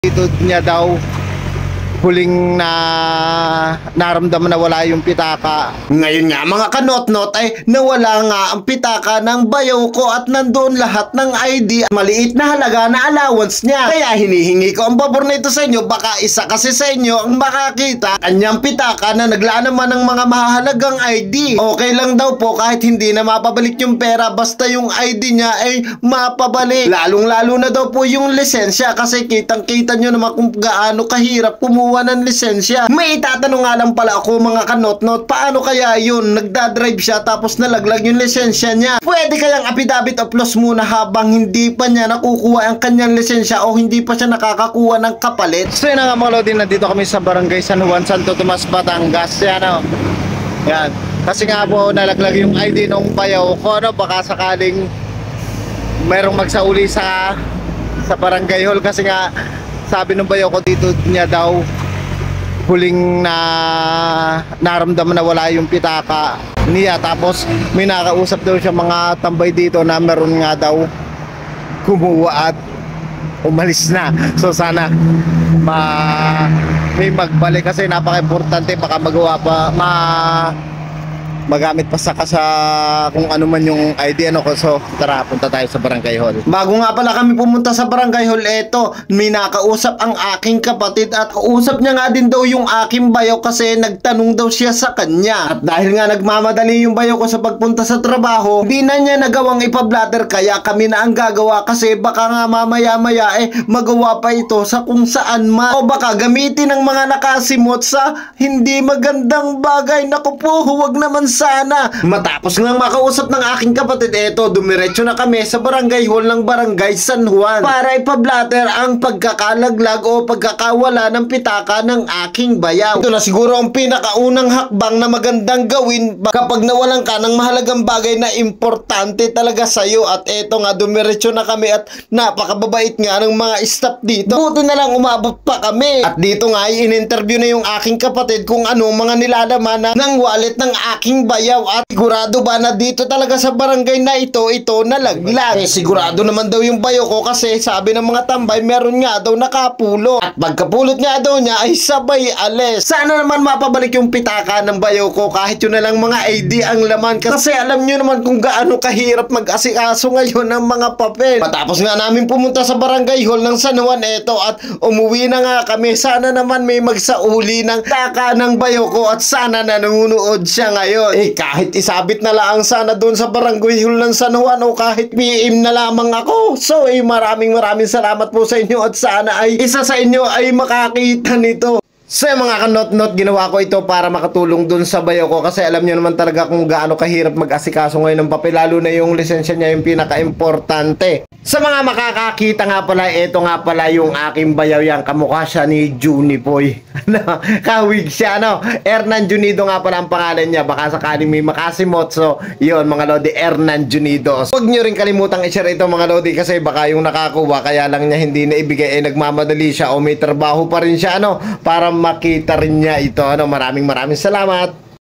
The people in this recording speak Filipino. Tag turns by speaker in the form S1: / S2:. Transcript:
S1: Dito niya daw huling naramdaman na wala yung pitaka. Ngayon nga mga kanot-not ay nawala nga ang pitaka ng bayaw ko at nandoon lahat ng ID at maliit na halaga na allowance niya. Kaya hinihingi ko ang pabor nito sa inyo, baka isa kasi sa inyo ang makakita kanyang pitaka na naglaan naman ng mga mahalagang ID. Okay lang daw po kahit hindi na mapabalik yung pera basta yung ID niya ay mapabalik. Lalong-lalo na daw po yung lisensya kasi kitang-kita nyo naman kung gaano kahirap kumuha ng lisensya. May itatanong nga lang pala ako mga kanot-not, paano kaya yun? Nagdadrive siya tapos nalaglag yung lisensya niya. Pwede kayang affidavit of loss muna habang hindi pa niya nakukuha ang kanyang lisensya o hindi pa siya nakakakuha ng kapalit. So yun nga mga lodi, nandito kami sa Barangay San Juan, Santo Tomas, Batangas. Yan o. Yan. Kasi nga po nalaglag yung ID nung bayaw ko, no? Baka sakaling mayroong magsauli sa barangay hall kasi nga sabi ng bayaw ko dito niya daw huling naramdaman na wala yung pitaka niya. Tapos may nakausap daw siya mga tambay dito na meron nga daw kumuha at umalis na. So sana may magbalik kasi napaka-importante, baka magawa pa magamit pa sa kung ano man yung ID ano ko. So tara, punta tayo sa barangay hall. Bago nga pala kami pumunta sa barangay hall, eto may nakausap ang aking kapatid at kausap niya nga din daw yung aking bayaw kasi nagtanong daw siya sa kanya. At dahil nga nagmamadali yung bayaw ko sa pagpunta sa trabaho, hindi na niya nagawang ipablatter kaya kami na ang gagawa kasi baka nga mamaya-maya magawa pa ito sa kung saan man o baka gamitin ng mga nakasimot sa hindi magandang bagay. Naku po, huwag naman sana. Matapos nga makausap ng aking kapatid, eto dumiretso na kami sa barangay hall ng Barangay San Juan para ipablatter ang pagkakalaglag o pagkakawala ng pitaka ng aking bayaw. Ito na siguro ang pinakaunang hakbang na magandang gawin kapag nawalan ka ng mahalagang bagay na importante talaga sa'yo. At eto nga dumiretso na kami at napakababait nga ng mga staff dito. Buti na lang umabot pa kami. At dito nga ay in-interview na yung aking kapatid kung ano mga nilalaman ng wallet ng aking bayaw at sigurado ba na dito talaga sa barangay na ito nalaglag. Sigurado naman daw yung bayaw ko kasi sabi ng mga tambay meron nga daw nakapulot at pagkapulot nga daw niya ay sabay alis. Sana naman mapabalik yung pitaka ng bayaw ko kahit yun na lang mga ID ang laman kasi alam nyo naman kung gaano kahirap mag-asikaso ngayon ng mga papel. Matapos nga namin pumunta sa barangay hall ng San Juan eto at umuwi na nga kami. Sana naman may magsauli ng taka ng bayaw ko at sana nanonood siya ngayon. Kahit isabit na lang sana doon sa barangay hall ng San Juan o kahit PM na lamang ako. So maraming salamat po sa inyo at sana ay isa sa inyo ay makakita nito. So mga kanot-not, ginawa ko ito para makatulong dun sa bayaw ko kasi alam nyo naman talaga kung gaano kahirap mag-asikaso ngayon ng papel, lalo na yung lisensya niya yung pinaka-importante. Sa mga makakakita nga pala, ito nga pala yung aking bayaw, yan kamukha siya ni Junipoy. Kawig siya, no? Hernan Junido nga pala ang pangalan niya, baka sakaling may makasimot. So yun mga lodi, Hernan Junido. Huwag nyo rin kalimutang i-share ito mga lodi kasi baka yung nakakuha kaya lang niya hindi naibigay nagmamadali siya o may trabaho pa rin siya, ano, para makita rin niya ito, ano. Maraming salamat.